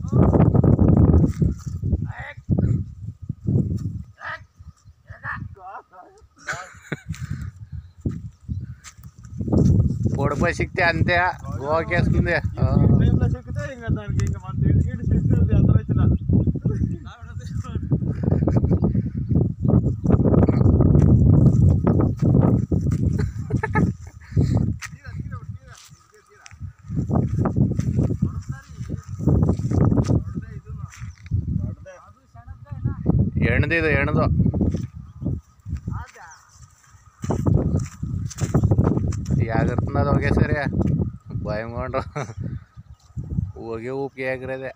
పొడిపోయి సిక్తే అంతే గోకేసుకుంది. ಎಣ್ದಿದು ಎಣ್ದು ಯಾಗಿರ್ತದ ಹೋಗಿ ಸರಿ ಭಯಂಗೊಂಡ್ರು ಹೋಗಿ ಉಪ್ಪಿಗೆ ಆಗಿರೋದೆ.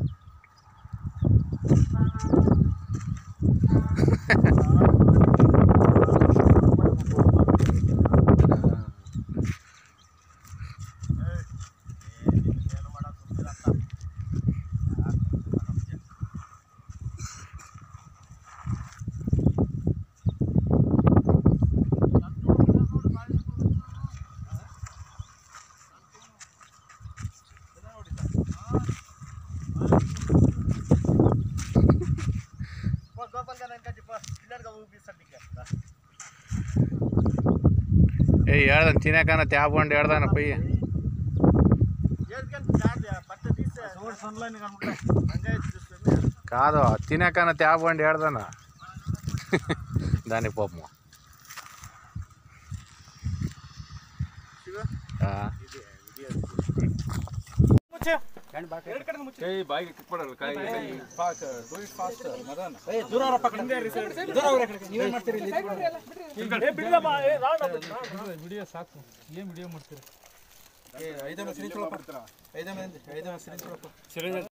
ಹೇಳ್ದಾನ ತಿನ್ನಕನ ತ್ಯಾಬ್ಕೊಂಡು ಹೇಳ್ದಾನ ಪಯ್ಯ. కాదు తినకన్నా తేబండి ఏడదానా దాని పాపము ವಿಡಿಯೋ ಸಾಕು ಏನ್ ವಿಡಿಯೋ ಮಾಡ್ತೀರಿ? 5 ಸಿರಿಂಜ್